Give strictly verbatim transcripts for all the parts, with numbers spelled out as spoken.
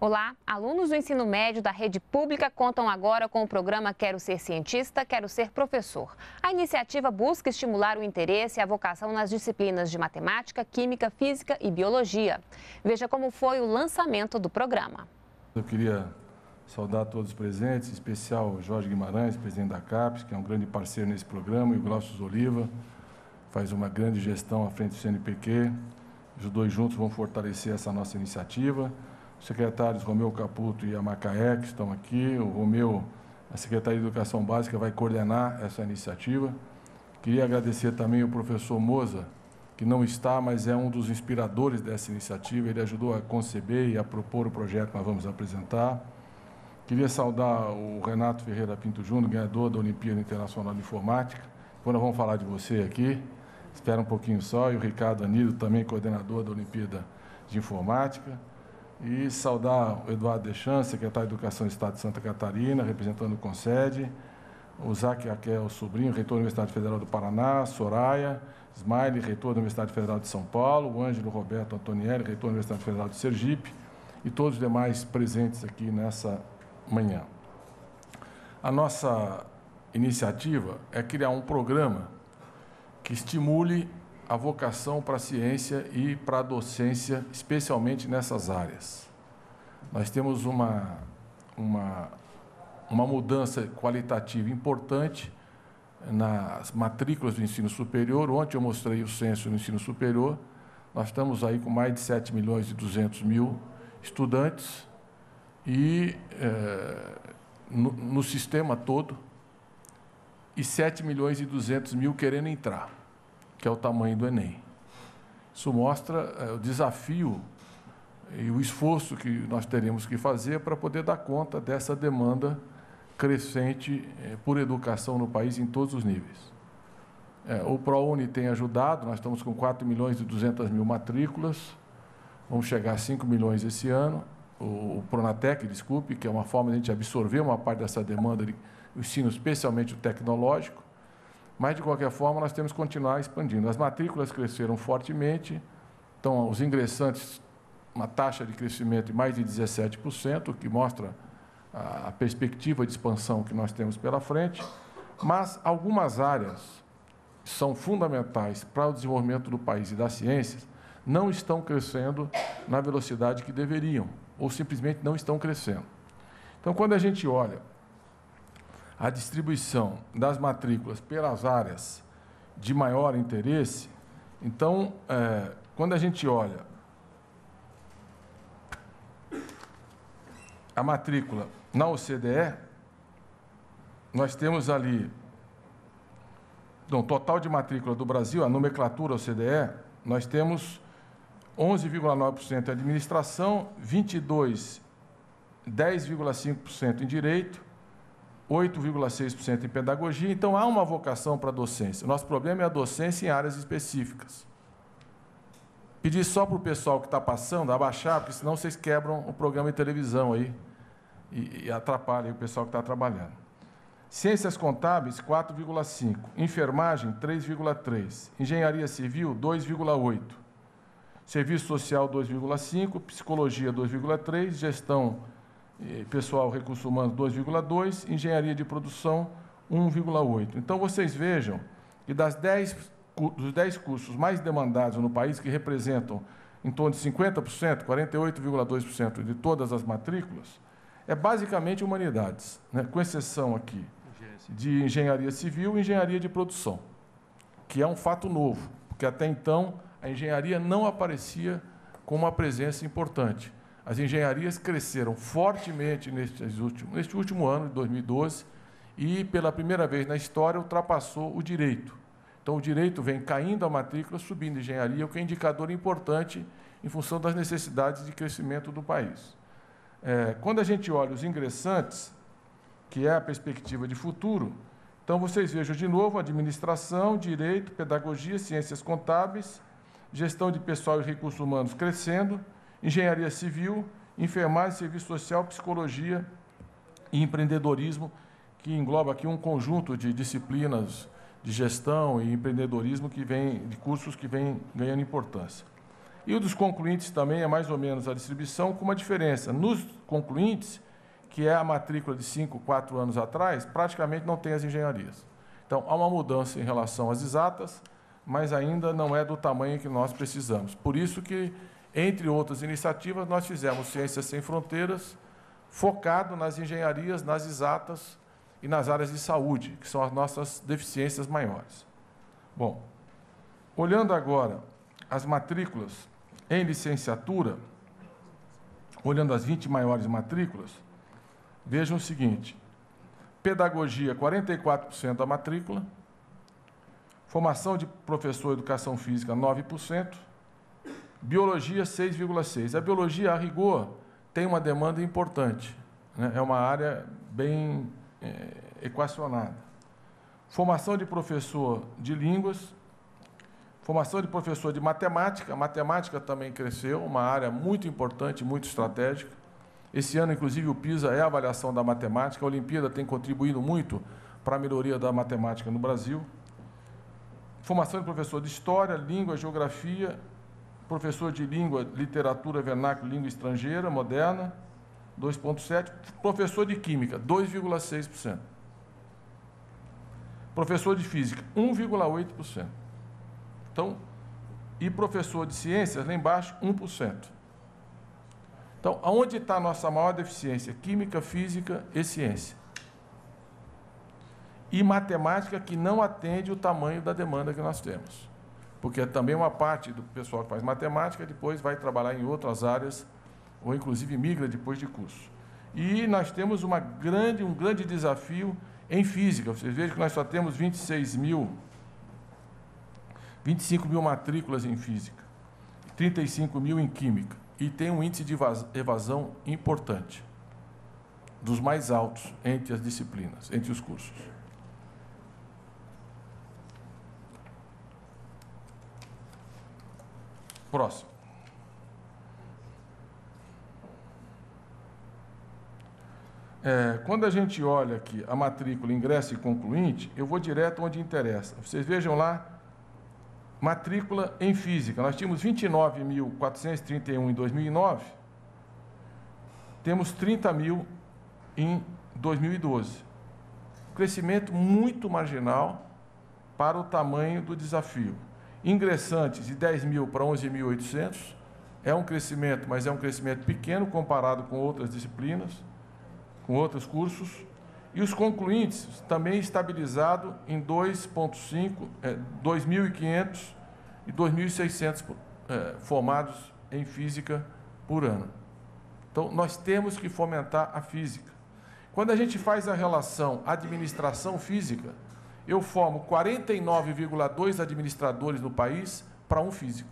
Olá, alunos do ensino médio da rede pública contam agora com o programa Quero Ser Cientista, Quero Ser Professor. A iniciativa busca estimular o interesse e a vocação nas disciplinas de matemática, química, física e biologia. Veja como foi o lançamento do programa. Eu queria saudar todos os presentes, em especial o Jorge Guimarães, presidente da CAPES, que é um grande parceiro nesse programa, e o Glaucio Oliva, faz uma grande gestão à frente do C N P Q. Os dois juntos vão fortalecer essa nossa iniciativa. Os secretários Romeu Caputo e Amacaé, que estão aqui. O Romeu, a Secretaria de Educação Básica, vai coordenar essa iniciativa. Queria agradecer também ao professor Moza, que não está, mas é um dos inspiradores dessa iniciativa. Ele ajudou a conceber e a propor o projeto que nós vamos apresentar. Queria saudar o Renato Ferreira Pinto Júnior, ganhador da Olimpíada Internacional de Informática. Quando nós vamos falar de você aqui, espera um pouquinho só. E o Ricardo Anido, também coordenador da Olimpíada de Informática. E saudar o Eduardo Deschamps, secretário de Educação do Estado de Santa Catarina, representando o Concede, o Zac Aquel Sobrinho, reitor da Universidade Federal do Paraná, Soraya, Smiley, reitor da Universidade Federal de São Paulo, o Ângelo Roberto Antonielli, reitor da Universidade Federal de Sergipe, e todos os demais presentes aqui nessa manhã. A nossa iniciativa é criar um programa que estimule a vocação para a ciência e para a docência, especialmente nessas áreas. Nós temos uma, uma, uma mudança qualitativa importante nas matrículas do ensino superior. Ontem eu mostrei o censo no ensino superior. Nós estamos aí com mais de sete milhões e duzentos mil estudantes e, é, no, no sistema todo, e sete milhões e duzentos mil querendo entrar, que é o tamanho do Enem. Isso mostra é, o desafio e o esforço que nós teremos que fazer para poder dar conta dessa demanda crescente é, por educação no país em todos os níveis. É, o ProUni tem ajudado, nós estamos com quatro milhões e duzentas mil matrículas, vamos chegar a cinco milhões esse ano. O, o Pronatec, desculpe, que é uma forma de a gente absorver uma parte dessa demanda de ensino, especialmente o tecnológico. Mas, de qualquer forma, nós temos que continuar expandindo. As matrículas cresceram fortemente, então, os ingressantes, uma taxa de crescimento de mais de dezessete por cento, o que mostra a perspectiva de expansão que nós temos pela frente, mas algumas áreas que são fundamentais para o desenvolvimento do país e das ciências não estão crescendo na velocidade que deveriam, ou simplesmente não estão crescendo. Então, quando a gente olha a distribuição das matrículas pelas áreas de maior interesse, então, é, quando a gente olha a matrícula na O C D E, nós temos ali, no total de matrícula do Brasil, a nomenclatura O C D E, nós temos onze vírgula nove por cento em administração, vinte e dois, dez vírgula cinco por cento em direito, oito vírgula seis por cento em pedagogia. Então, há uma vocação para a docência. O nosso problema é a docência em áreas específicas. Pedir só para o pessoal que está passando abaixar, porque senão vocês quebram o programa de televisão aí e, e atrapalham o pessoal que está trabalhando. Ciências contábeis, quatro vírgula cinco. Enfermagem, três vírgula três. Engenharia civil, dois vírgula oito. Serviço social, dois vírgula cinco. Psicologia, dois vírgula três. Gestão pessoal, recursos humanos, dois vírgula dois, engenharia de produção, um vírgula oito. Então, vocês vejam que das dez, dos dez cursos mais demandados no país, que representam em torno de cinquenta por cento, quarenta e oito vírgula dois por cento de todas as matrículas, é basicamente humanidades, né? Com exceção aqui de engenharia civil e engenharia de produção, que é um fato novo, porque até então a engenharia não aparecia com uma presença importante. As engenharias cresceram fortemente neste último, neste último ano, de dois mil e doze, e, pela primeira vez na história, ultrapassou o direito. Então, o direito vem caindo a matrícula, subindo a engenharia, o que é um indicador importante em função das necessidades de crescimento do país. É, quando a gente olha os ingressantes, que é a perspectiva de futuro, então, vocês vejam de novo administração, direito, pedagogia, ciências contábeis, gestão de pessoal e recursos humanos crescendo, engenharia civil, enfermagem, serviço social, psicologia e empreendedorismo, que engloba aqui um conjunto de disciplinas de gestão e empreendedorismo que vem, de cursos que vêm ganhando importância. E o dos concluintes também é mais ou menos a distribuição, com uma diferença. Nos concluintes, que é a matrícula de cinco, quatro anos atrás, praticamente não tem as engenharias. Então, há uma mudança em relação às exatas, mas ainda não é do tamanho que nós precisamos. Por isso que, entre outras iniciativas, nós fizemos Ciências Sem Fronteiras, focado nas engenharias, nas exatas e nas áreas de saúde, que são as nossas deficiências maiores. Bom, olhando agora as matrículas em licenciatura, olhando as vinte maiores matrículas, vejam o seguinte: pedagogia, quarenta e quatro por cento da matrícula, formação de professor de educação física, nove por cento, biologia, seis vírgula seis por cento. A biologia, a rigor, tem uma demanda importante, né? É uma área bem é, equacionada. Formação de professor de línguas, formação de professor de matemática, a matemática também cresceu, uma área muito importante, muito estratégica. Esse ano, inclusive, o PISA é a avaliação da matemática, a Olimpíada tem contribuído muito para a melhoria da matemática no Brasil. Formação de professor de História, Língua, Geografia, professor de Língua, Literatura, Vernáculo, Língua Estrangeira, Moderna, dois vírgula sete por cento. Professor de Química, dois vírgula seis por cento. Professor de Física, um vírgula oito por cento. Então, e professor de Ciências, lá embaixo, um por cento. Então, aonde está a nossa maior deficiência? Química, Física e Ciência. E matemática, que não atende o tamanho da demanda que nós temos. Porque também uma parte do pessoal que faz matemática depois vai trabalhar em outras áreas, ou inclusive migra depois de curso. E nós temos uma grande, um grande desafio em Física. Vocês vejam que nós só temos vinte e seis mil, vinte e cinco mil matrículas em Física, trinta e cinco mil em Química. E tem um índice de evasão importante, dos mais altos entre as disciplinas, entre os cursos. Próximo. É, quando a gente olha aqui a matrícula, ingresso e concluinte, eu vou direto onde interessa. Vocês vejam lá, matrícula em Física. Nós tínhamos vinte e nove mil quatrocentos e trinta e um em dois mil e nove, temos trinta mil em dois mil e doze. Crescimento muito marginal para o tamanho do desafio. Ingressantes de dez mil para onze mil e oitocentos, é um crescimento, mas é um crescimento pequeno comparado com outras disciplinas, com outros cursos. E os concluintes também estabilizado em dois vírgula cinco, é, dois mil e quinhentos e dois mil e seiscentos é, formados em Física por ano. Então, nós temos que fomentar a Física. Quando a gente faz a relação administração física, eu formo quarenta e nove vírgula dois administradores no país para um físico.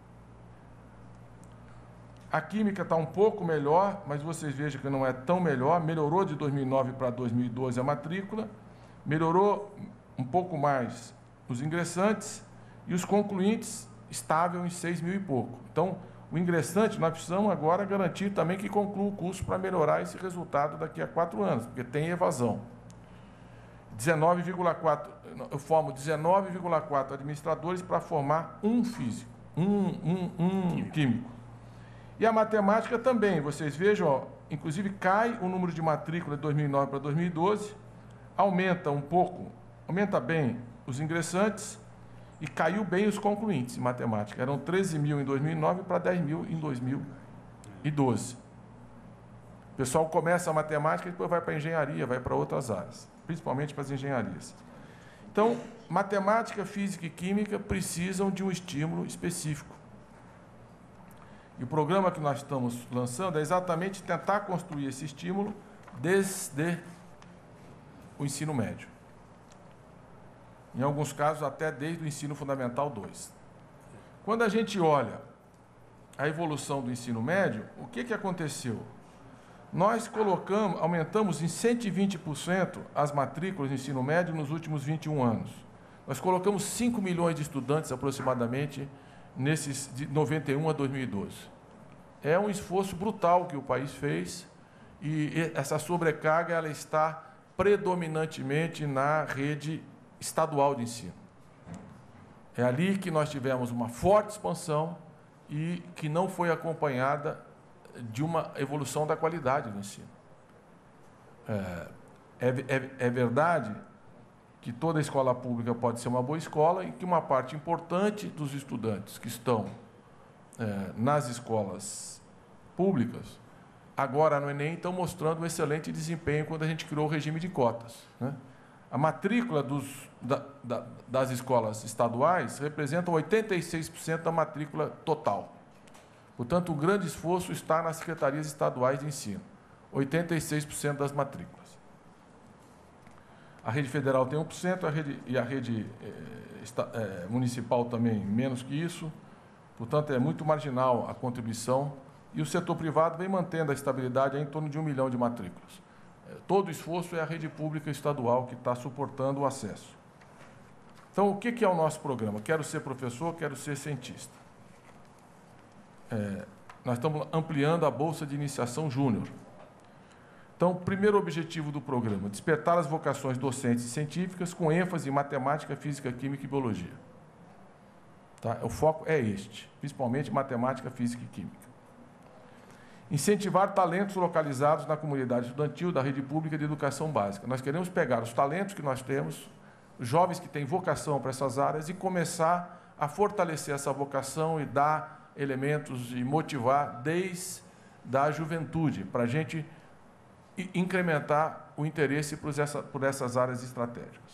A Química está um pouco melhor, mas vocês vejam que não é tão melhor. Melhorou de dois mil e nove para dois mil e doze a matrícula, melhorou um pouco mais os ingressantes e os concluintes estável em seis mil e pouco. Então, o ingressante, nós precisamos agora garantir também que conclua o curso para melhorar esse resultado daqui a quatro anos, porque tem evasão. dezenove vírgula quatro, eu formo dezenove vírgula quatro administradores para formar um físico, um, um, um químico. químico. E a matemática também, vocês vejam, ó, inclusive cai o número de matrícula de dois mil e nove para dois mil e doze, aumenta um pouco, aumenta bem os ingressantes e caiu bem os concluintes em matemática. Eram treze mil em dois mil e nove para dez mil em dois mil e doze. O pessoal começa a matemática e depois vai para a engenharia, vai para outras áreas, principalmente para as engenharias. Então, matemática, física e química precisam de um estímulo específico. E o programa que nós estamos lançando é exatamente tentar construir esse estímulo desde o ensino médio. Em alguns casos, até desde o ensino fundamental dois. Quando a gente olha a evolução do ensino médio, o que, que aconteceu? Nós colocamos, aumentamos em cento e vinte por cento as matrículas do ensino médio nos últimos vinte e um anos. Nós colocamos cinco milhões de estudantes, aproximadamente, nesses de noventa e um a dois mil e doze. É um esforço brutal que o país fez e essa sobrecarga ela está predominantemente na rede estadual de ensino. É ali que nós tivemos uma forte expansão e que não foi acompanhada de uma evolução da qualidade do ensino. É, é, é verdade que toda escola pública pode ser uma boa escola e que uma parte importante dos estudantes que estão é, nas escolas públicas, agora no Enem, estão mostrando um excelente desempenho quando a gente criou o regime de cotas, né? A matrícula dos, da, da, das escolas estaduais representa oitenta e seis por cento da matrícula total. Portanto, o grande esforço está nas secretarias estaduais de ensino, oitenta e seis por cento das matrículas. A rede federal tem um por cento a rede, e a rede eh, esta, eh, municipal também menos que isso. Portanto, é muito marginal a contribuição. E o setor privado vem mantendo a estabilidade em torno de um milhão de matrículas. Todo o esforço é a rede pública estadual que está suportando o acesso. Então, o que é o nosso programa? Quero ser professor, quero ser cientista. É, nós estamos ampliando a Bolsa de Iniciação Júnior. Então, o primeiro objetivo do programa, despertar as vocações docentes e científicas com ênfase em matemática, física, química e biologia. Tá? O foco é este, principalmente matemática, física e química. Incentivar talentos localizados na comunidade estudantil da rede pública de educação básica. Nós queremos pegar os talentos que nós temos, os jovens que têm vocação para essas áreas, e começar a fortalecer essa vocação e dar elementos e motivar desde a juventude, para a gente incrementar o interesse por, essa, por essas áreas estratégicas.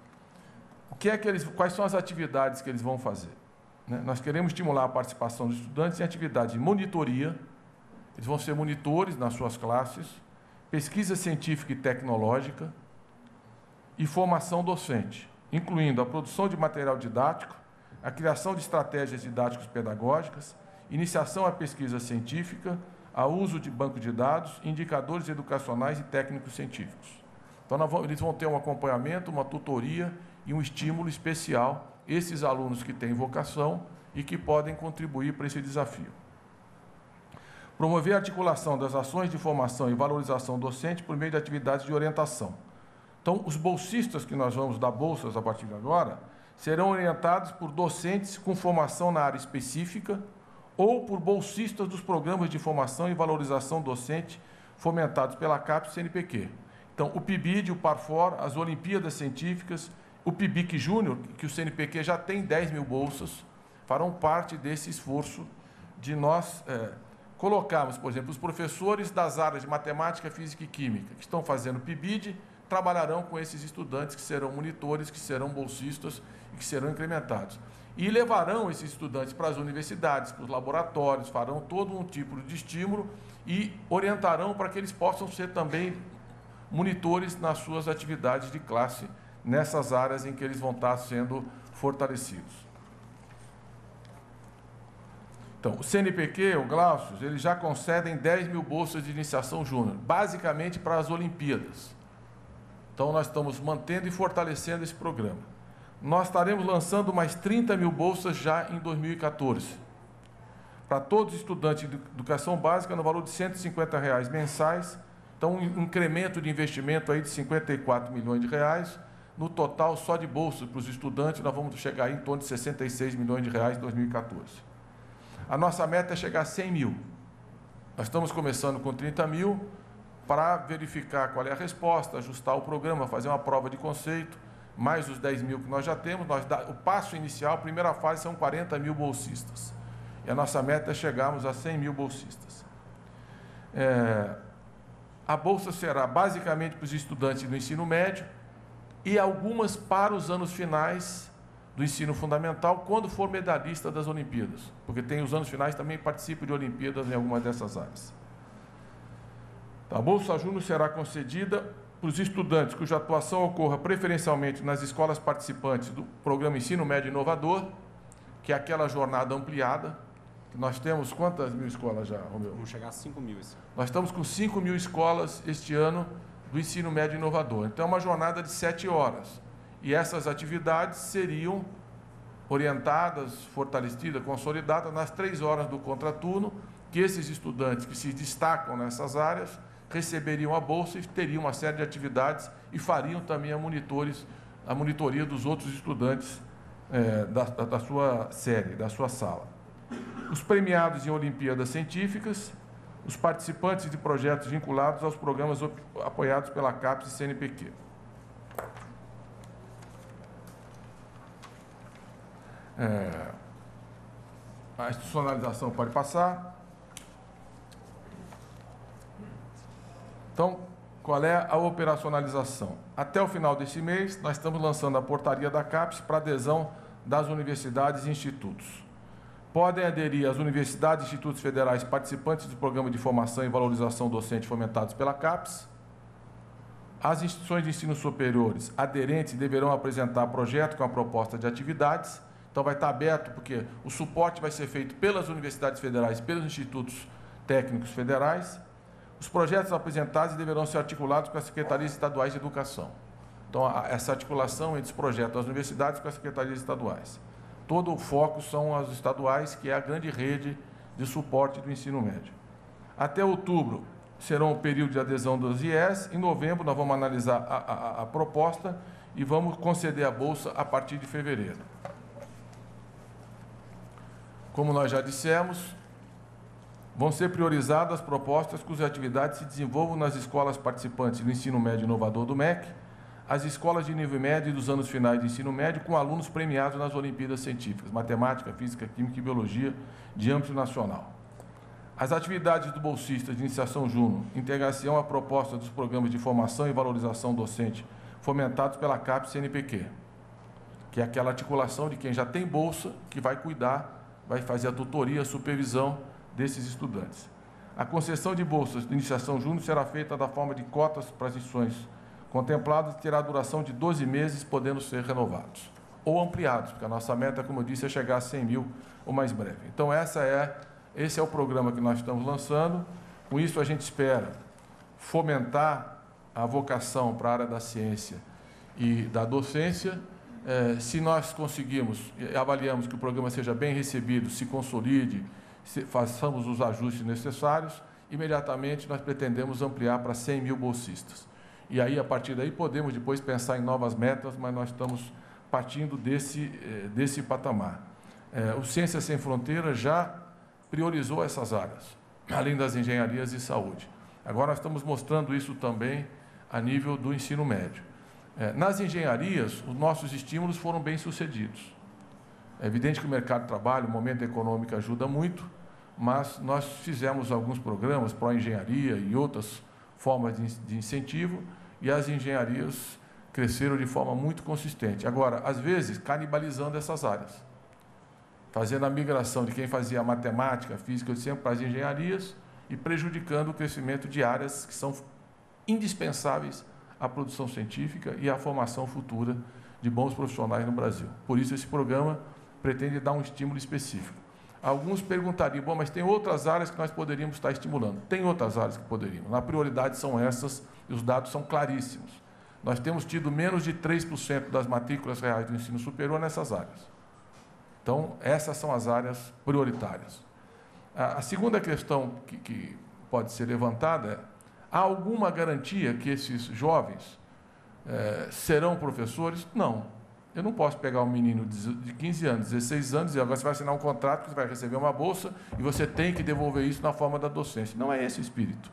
O que é que eles, quais são as atividades que eles vão fazer? Né? Nós queremos estimular a participação dos estudantes em atividades de monitoria. Eles vão ser monitores nas suas classes, pesquisa científica e tecnológica e formação docente, incluindo a produção de material didático, a criação de estratégias didáticas pedagógicas, iniciação à pesquisa científica, ao uso de banco de dados, indicadores educacionais e técnicos científicos. Então, nós vamos, eles vão ter um acompanhamento, uma tutoria e um estímulo especial, esses alunos que têm vocação e que podem contribuir para esse desafio. Promover a articulação das ações de formação e valorização docente por meio de atividades de orientação. Então, os bolsistas que nós vamos dar bolsas a partir de agora serão orientados por docentes com formação na área específica ou por bolsistas dos programas de formação e valorização docente fomentados pela CAPES e C N P Q. Então, o PIBID, o PARFOR, as Olimpíadas Científicas, o PIBIC Júnior, que o C N P Q já tem dez mil bolsas, farão parte desse esforço de nós... É, colocarmos, por exemplo, os professores das áreas de matemática, física e química, que estão fazendo PIBID, trabalharão com esses estudantes que serão monitores, que serão bolsistas e que serão incrementados. E levarão esses estudantes para as universidades, para os laboratórios, farão todo um tipo de estímulo e orientarão para que eles possam ser também monitores nas suas atividades de classe, nessas áreas em que eles vão estar sendo fortalecidos. Então, o C N P Q, o Glaucio, eles já concedem dez mil bolsas de iniciação júnior, basicamente para as Olimpíadas. Então, nós estamos mantendo e fortalecendo esse programa. Nós estaremos lançando mais trinta mil bolsas já em dois mil e quatorze, para todos os estudantes de educação básica, no valor de cento e cinquenta reais mensais. Então, um incremento de investimento aí de cinquenta e quatro milhões de reais. No total, só de bolsas para os estudantes, nós vamos chegar aí em torno de sessenta e seis milhões de reais em dois mil e quatorze. A nossa meta é chegar a cem mil. Nós estamos começando com trinta mil para verificar qual é a resposta, ajustar o programa, fazer uma prova de conceito, mais os dez mil que nós já temos. Nós, o passo inicial, a primeira fase, são quarenta mil bolsistas. E a nossa meta é chegarmos a cem mil bolsistas. É, a bolsa será basicamente para os estudantes do ensino médio e algumas para os anos finais do ensino fundamental, quando for medalhista das Olimpíadas, porque tem os anos finais também participam de Olimpíadas em alguma dessas áreas. A Bolsa Júnior será concedida para os estudantes cuja atuação ocorra preferencialmente nas escolas participantes do programa Ensino Médio Inovador, que é aquela jornada ampliada, que nós temos quantas mil escolas já, Romeu? Vamos chegar a cinco mil. Nós estamos com cinco mil escolas este ano do Ensino Médio Inovador. Então, é uma jornada de sete horas. E essas atividades seriam orientadas, fortalecidas, consolidadas nas três horas do contraturno, que esses estudantes que se destacam nessas áreas receberiam a bolsa e teriam uma série de atividades e fariam também a, monitores, a monitoria dos outros estudantes é, da, da sua série, da sua sala. os premiados em Olimpíadas Científicas, os participantes de projetos vinculados aos programas apoiados pela CAPES e C N P Q. É, a institucionalização pode passar. Então, qual é a operacionalização? Até o final desse mês, nós estamos lançando a portaria da CAPES para adesão das universidades e institutos. Podem aderir as universidades e institutos federais participantes do programa de formação e valorização docente fomentados pela CAPES. As instituições de ensino superiores aderentes deverão apresentar projeto com a proposta de atividades. Então, vai estar aberto, porque o suporte vai ser feito pelas universidades federais, pelos institutos técnicos federais. Os projetos apresentados deverão ser articulados com as secretarias estaduais de educação. Então, essa articulação entre os projetos das universidades com as secretarias estaduais. Todo o foco são as estaduais, que é a grande rede de suporte do ensino médio. Até outubro serão o período de adesão dos I E S. Em novembro, nós vamos analisar a, a, a proposta e vamos conceder a bolsa a partir de fevereiro. Como nós já dissemos, vão ser priorizadas as propostas cujas atividades se desenvolvam nas escolas participantes do ensino médio inovador do M E C, as escolas de nível médio e dos anos finais de ensino médio, com alunos premiados nas Olimpíadas Científicas, Matemática, Física, Química e Biologia, de âmbito nacional. As atividades do bolsista de iniciação júnior integração à proposta dos programas de formação e valorização docente fomentados pela CAPES e C N P Q, que é aquela articulação de quem já tem bolsa, que vai cuidar, vai fazer a tutoria, a supervisão desses estudantes. A concessão de bolsas de iniciação júnior será feita da forma de cotas para as instituições contempladas, terá a duração de doze meses, podendo ser renovados ou ampliados, porque a nossa meta, como eu disse, é chegar a cem mil o mais breve. Então, essa é, esse é o programa que nós estamos lançando. Com isso, a gente espera fomentar a vocação para a área da ciência e da docência. É, se nós conseguirmos, avaliamos que o programa seja bem recebido, se consolide, se, façamos os ajustes necessários, imediatamente nós pretendemos ampliar para cem mil bolsistas. E aí, a partir daí, podemos depois pensar em novas metas, mas nós estamos partindo desse, desse patamar. É, o Ciências Sem Fronteiras já priorizou essas áreas, além das engenharias e saúde. Agora, nós estamos mostrando isso também a nível do ensino médio. É, nas engenharias, os nossos estímulos foram bem-sucedidos. É evidente que o mercado de trabalho, o momento econômico ajuda muito, mas nós fizemos alguns programas para a engenharia e outras formas de, de incentivo, e as engenharias cresceram de forma muito consistente. Agora, às vezes, canibalizando essas áreas, fazendo a migração de quem fazia matemática, física, sempre para as engenharias e prejudicando o crescimento de áreas que são indispensáveis à produção científica e à formação futura de bons profissionais no Brasil. Por isso, esse programa pretende dar um estímulo específico. Alguns perguntariam, bom, mas tem outras áreas que nós poderíamos estar estimulando. Tem outras áreas que poderíamos. Na prioridade são essas, e os dados são claríssimos. Nós temos tido menos de três por cento das matrículas reais do ensino superior nessas áreas. Então, essas são as áreas prioritárias. A segunda questão que, que pode ser levantada é: há alguma garantia que esses jovens eh, serão professores? Não. Eu não posso pegar um menino de quinze anos, dezesseis anos, e agora você vai assinar um contrato, que você vai receber uma bolsa, e você tem que devolver isso na forma da docência. Não é esse o espírito.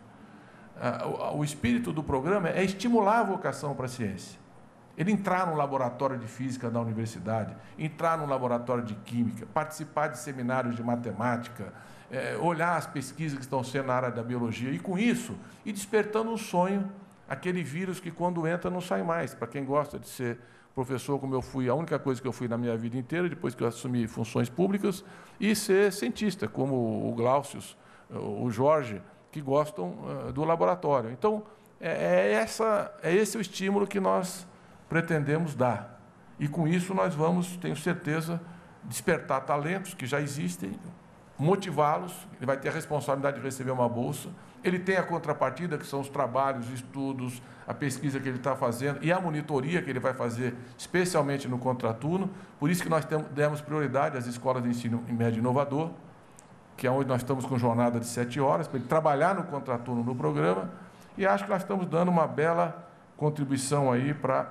O espírito do programa é estimular a vocação para a ciência. Ele entrar no laboratório de física da universidade, entrar no laboratório de química, participar de seminários de matemática, é, olhar as pesquisas que estão sendo na área da biologia, e com isso, ir despertando um sonho, aquele vírus que quando entra não sai mais. Para quem gosta de ser professor, como eu fui, a única coisa que eu fui na minha vida inteira, depois que eu assumi funções públicas, e ser cientista, como o Glaucio, o Jorge, que gostam uh, do laboratório. Então, é, é, essa, é esse o estímulo que nós pretendemos dar. E, com isso, nós vamos, tenho certeza, despertar talentos que já existem, motivá-los. Ele vai ter a responsabilidade de receber uma bolsa. Ele tem a contrapartida, que são os trabalhos, estudos, a pesquisa que ele está fazendo e a monitoria que ele vai fazer, especialmente no contraturno. Por isso que nós temos, demos prioridade às escolas de ensino médio inovador, que é onde nós estamos com jornada de sete horas, para ele trabalhar no contraturno no programa, e acho que nós estamos dando uma bela contribuição aí para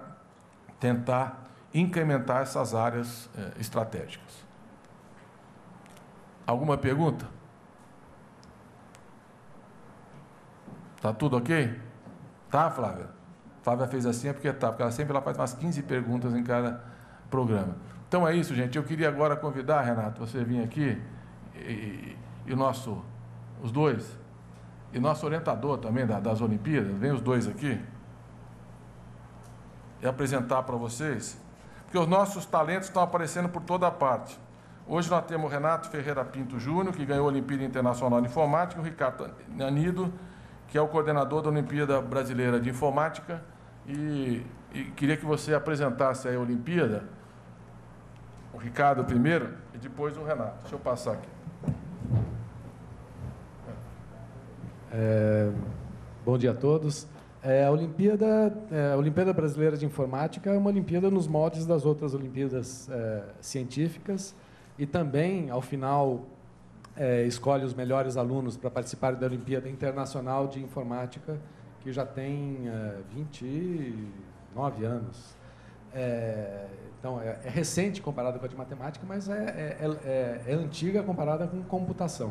tentar incrementar essas áreas eh, estratégicas. Alguma pergunta? Tá tudo ok? Tá, Flávia? Flávia fez assim é porque tá, porque ela sempre ela faz umas quinze perguntas em cada programa. Então é isso, gente. Eu queria agora convidar, Renato, você vir aqui e, e o nosso, os dois, e nosso orientador também da, das Olimpíadas, vem os dois aqui, e apresentar para vocês, porque os nossos talentos estão aparecendo por toda parte. Hoje nós temos o Renato Ferreira Pinto Júnior, que ganhou a Olimpíada Internacional de Informática, e o Ricardo Anido, que é o coordenador da Olimpíada Brasileira de Informática, e, e queria que você apresentasse aí a Olimpíada, o Ricardo primeiro e depois o Renato. Deixa eu passar aqui. É, bom dia a todos. É, a, Olimpíada, é, a Olimpíada Brasileira de Informática é uma Olimpíada nos moldes das outras Olimpíadas é, científicas e também, ao final, é, escolhe os melhores alunos para participarem da Olimpíada Internacional de Informática, que já tem é, vinte e nove anos. É, então, é, é recente comparada com a de matemática, mas é, é, é, é antiga comparada com computação.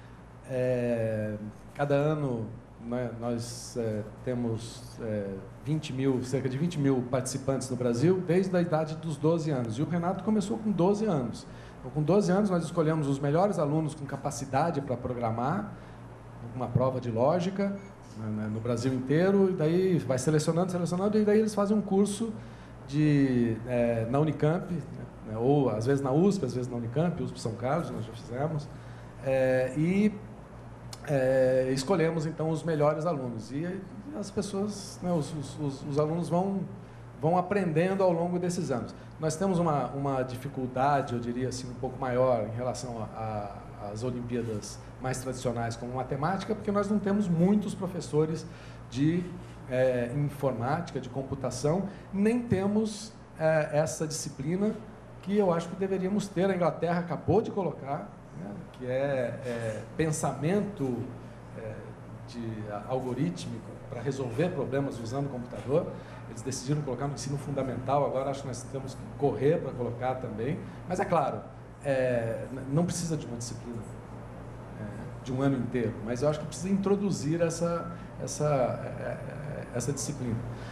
É, cada ano, né, nós é, temos é, vinte mil, cerca de vinte mil participantes no Brasil, desde a idade dos doze anos. E o Renato começou com doze anos. Então, com doze anos, nós escolhemos os melhores alunos com capacidade para programar, uma prova de lógica, né, no Brasil inteiro, e daí vai selecionando, selecionando, e daí eles fazem um curso de, é, na Unicamp, né, ou às vezes na U S P, às vezes na Unicamp, U S P São Carlos, nós já fizemos, é, e é, escolhemos então os melhores alunos. E as pessoas, né, os, os, os alunos vão, vão aprendendo ao longo desses anos. Nós temos uma, uma dificuldade, eu diria assim, um pouco maior em relação às Olimpíadas mais tradicionais como matemática, porque nós não temos muitos professores de é, informática, de computação, nem temos é, essa disciplina que eu acho que deveríamos ter. A Inglaterra acabou de colocar, né, que é, é pensamento é, de algorítmico para resolver problemas usando o computador. Eles decidiram colocar no ensino fundamental, agora acho que nós temos que correr para colocar também. Mas é claro, é, não precisa de uma disciplina é, de um ano inteiro, mas eu acho que precisa introduzir essa, essa, essa disciplina.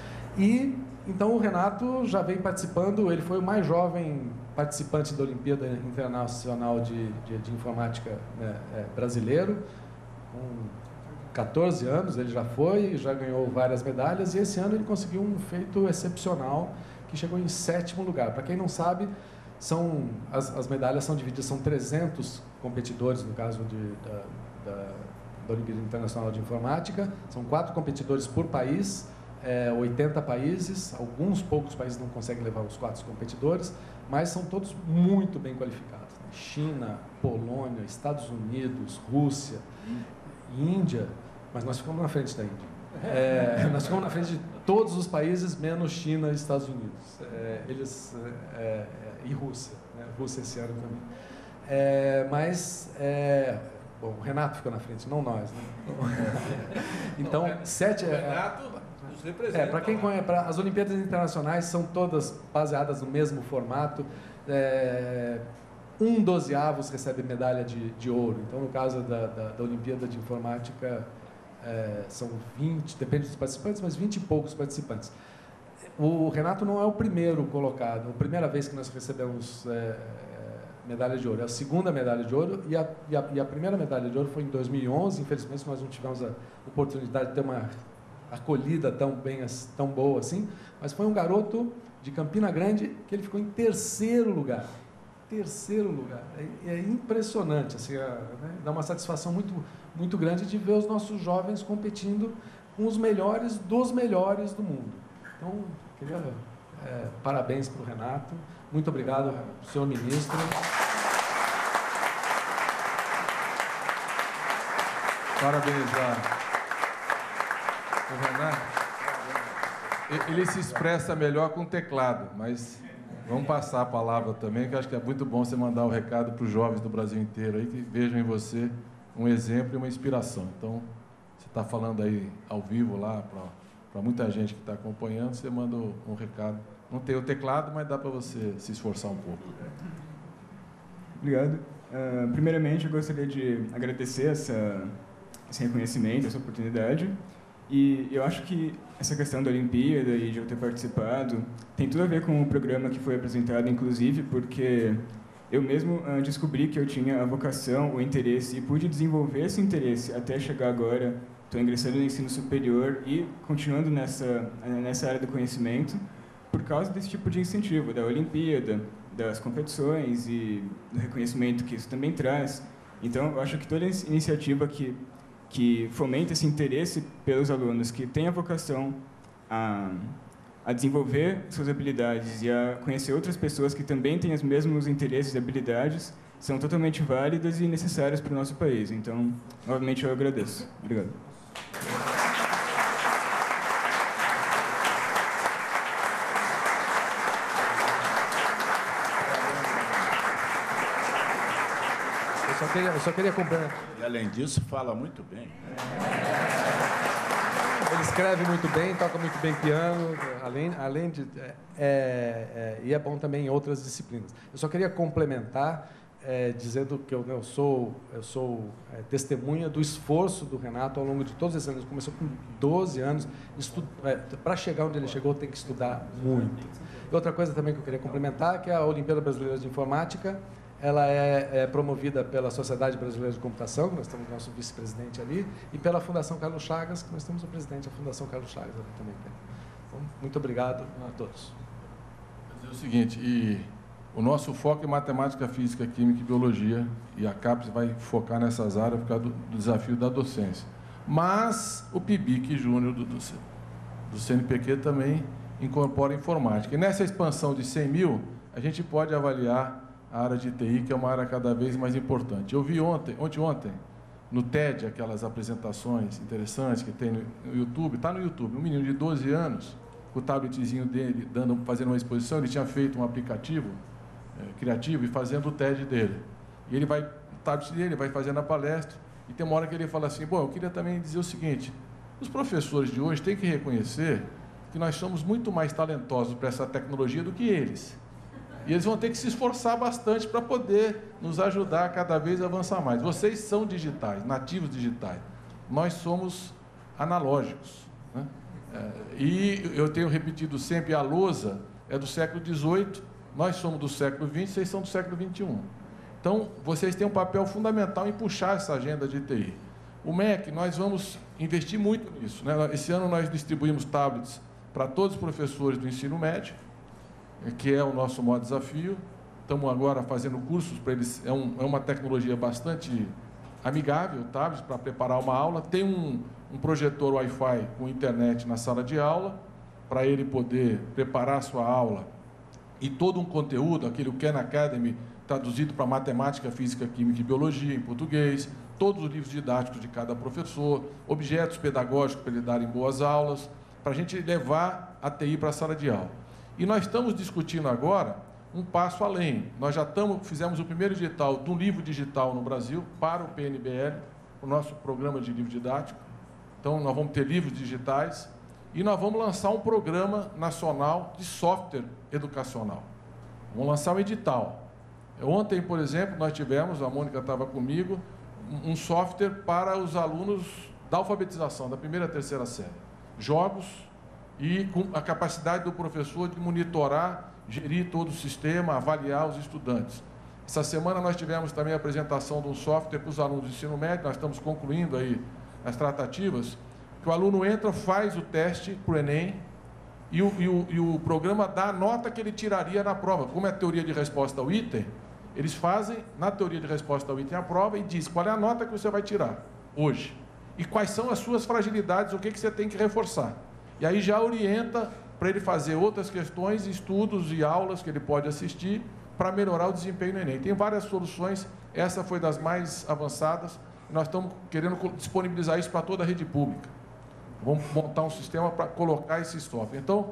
E então o Renato já vem participando, ele foi o mais jovem participante da Olimpíada Internacional de, de, de Informática, né, é, brasileiro, com quatorze anos ele já foi, já ganhou várias medalhas, e esse ano ele conseguiu um feito excepcional, que chegou em sétimo lugar. Para quem não sabe, são, as, as medalhas são divididas, são trezentos competidores, no caso de, da, da, da Olimpíada Internacional de Informática, são quatro competidores por país, é, oitenta países, alguns poucos países não conseguem levar os quatro competidores, mas são todos muito bem qualificados, né? China, Polônia, Estados Unidos, Rússia, Índia, mas nós ficamos na frente da Índia. É, nós ficamos na frente de todos os países, menos China e Estados Unidos. É, eles, é, é, e Rússia, né? Rússia esse ano também. É, mas, é, bom, o Renato ficou na frente, não nós. Né? Então, sete... Renato nos representa. É, para quem conhece, pra, as Olimpíadas Internacionais são todas baseadas no mesmo formato. É, um dozeavos recebe medalha de, de ouro. Então, no caso da, da, da Olimpíada de Informática, é, são vinte, depende dos participantes, mas vinte e poucos participantes. O Renato não é o primeiro colocado, a primeira vez que nós recebemos é, medalha de ouro. É a segunda medalha de ouro, e a, e, a, e a primeira medalha de ouro foi em dois mil e onze. Infelizmente, nós não tivemos a oportunidade de ter uma acolhida tão, bem, tão boa assim, mas foi um garoto de Campina Grande que ele ficou em terceiro lugar. Terceiro lugar. É, é impressionante, assim, é, né? Dá uma satisfação muito, muito grande de ver os nossos jovens competindo com os melhores dos melhores do mundo. Então, queria é, parabéns para o Renato, muito obrigado, senhor ministro. Parabenizar o Renato. Ele se expressa melhor com teclado, mas vamos passar a palavra também, que acho que é muito bom você mandar o recado para os jovens do Brasil inteiro aí, que vejam em você um exemplo e uma inspiração. Então, você está falando aí ao vivo lá para muita gente que está acompanhando, você manda um recado. Não tem o teclado, mas dá para você se esforçar um pouco. Obrigado. Uh, primeiramente, eu gostaria de agradecer essa, esse reconhecimento, essa oportunidade. E eu acho que essa questão da Olimpíada e de eu ter participado tem tudo a ver com o programa que foi apresentado, inclusive, porque eu mesmo uh, descobri que eu tinha a vocação, o interesse, e pude desenvolver esse interesse até chegar agora. Estou ingressando no ensino superior e continuando nessa, nessa área do conhecimento por causa desse tipo de incentivo, da Olimpíada, das competições e do reconhecimento que isso também traz. Então, eu acho que toda iniciativa que, que fomenta esse interesse pelos alunos, que tem a vocação a, a desenvolver suas habilidades e a conhecer outras pessoas que também têm os mesmos interesses e habilidades, são totalmente válidas e necessárias para o nosso país. Então, novamente, eu agradeço. Obrigado. Eu só queria, eu só queria complementar. E, além disso, fala muito bem. Ele escreve muito bem, toca muito bem piano, além, além de... É, é, e é bom também em outras disciplinas. Eu só queria complementar, é, dizendo que eu, eu sou, eu sou é, testemunha do esforço do Renato ao longo de todos esses anos. Ele começou com doze anos. É, para chegar onde ele chegou, tem que estudar muito. E outra coisa também que eu queria complementar, que a Olimpíada Brasileira de Informática, ela é, é promovida pela Sociedade Brasileira de Computação, que nós temos o nosso vice-presidente ali, e pela Fundação Carlos Chagas, que nós temos o presidente da Fundação Carlos Chagas ali também. Então, muito obrigado a todos. Vou dizer o seguinte, e o nosso foco é matemática, física, química e biologia, e a CAPES vai focar nessas áreas por causa do, do desafio da docência. Mas o PIBIC Júnior do, do, do C N P Q também incorpora informática. E nessa expansão de cem mil, a gente pode avaliar a área de T I, que é uma área cada vez mais importante. Eu vi ontem, ontem, ontem no TED, aquelas apresentações interessantes que tem no YouTube, está no YouTube, um menino de doze anos, com o tabletzinho dele, dando, fazendo uma exposição, ele tinha feito um aplicativo é, criativo e fazendo o TED dele. E ele vai, o tablet dele, vai fazendo a palestra, e tem uma hora que ele fala assim, bom, eu queria também dizer o seguinte, os professores de hoje têm que reconhecer que nós somos muito mais talentosos para essa tecnologia do que eles. E eles vão ter que se esforçar bastante para poder nos ajudar a cada vez a avançar mais. Vocês são digitais, nativos digitais. Nós somos analógicos, né? É, e eu tenho repetido sempre, a lousa é do século dezoito, nós somos do século vinte, vocês são do século vinte e um. Então, vocês têm um papel fundamental em puxar essa agenda de T I. O M E C, nós vamos investir muito nisso, né? Esse ano nós distribuímos tablets para todos os professores do ensino médio, que é o nosso maior desafio. Estamos agora fazendo cursos para eles, é, um, é uma tecnologia bastante amigável, tablet, para preparar uma aula. Tem um, um projetor Wi-Fi com internet na sala de aula, para ele poder preparar a sua aula. E todo um conteúdo, aquele Khan Academy, traduzido para matemática, física, química e biologia, em português, todos os livros didáticos de cada professor, objetos pedagógicos para ele darem boas aulas, para a gente levar a T I para a sala de aula. E nós estamos discutindo agora um passo além. Nós já estamos, fizemos o primeiro edital do livro digital no Brasil para o P N B L, o nosso programa de livro didático. Então, nós vamos ter livros digitais e nós vamos lançar um programa nacional de software educacional. Vamos lançar um edital. Ontem, por exemplo, nós tivemos, a Mônica estava comigo, um software para os alunos da alfabetização, da primeira a terceira série. Jogos e com a capacidade do professor de monitorar, gerir todo o sistema, avaliar os estudantes. Essa semana nós tivemos também a apresentação de um software para os alunos do ensino médio, nós estamos concluindo aí as tratativas, que o aluno entra, faz o teste para o Enem e o, e, o, e o programa dá a nota que ele tiraria na prova. Como é a teoria de resposta ao item, eles fazem, na teoria de resposta ao item, a prova e diz qual é a nota que você vai tirar hoje. E quais são as suas fragilidades, o que, que você tem que reforçar. E aí já orienta para ele fazer outras questões, estudos e aulas que ele pode assistir para melhorar o desempenho no Enem. Tem várias soluções, essa foi das mais avançadas, e nós estamos querendo disponibilizar isso para toda a rede pública. Vamos montar um sistema para colocar esse software. Então,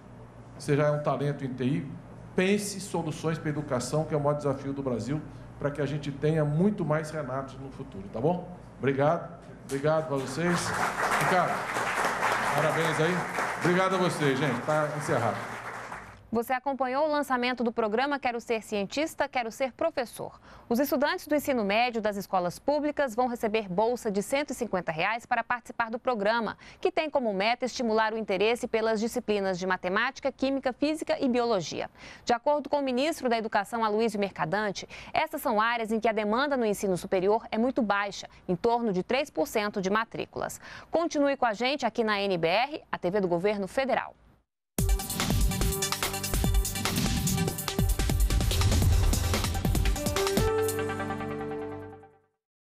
você já é um talento em T I, pense soluções para a educação, que é o maior desafio do Brasil, para que a gente tenha muito mais Renatos no futuro, tá bom? Obrigado, obrigado para vocês. Ricardo, parabéns aí. Obrigado a vocês, gente. Está encerrado. Você acompanhou o lançamento do programa Quero Ser Cientista, Quero Ser Professor. Os estudantes do ensino médio das escolas públicas vão receber bolsa de cento e cinquenta reais para participar do programa, que tem como meta estimular o interesse pelas disciplinas de matemática, química, física e biologia. De acordo com o ministro da Educação, Aloysio Mercadante, essas são áreas em que a demanda no ensino superior é muito baixa, em torno de três por cento de matrículas. Continue com a gente aqui na N B R, a T V do Governo Federal.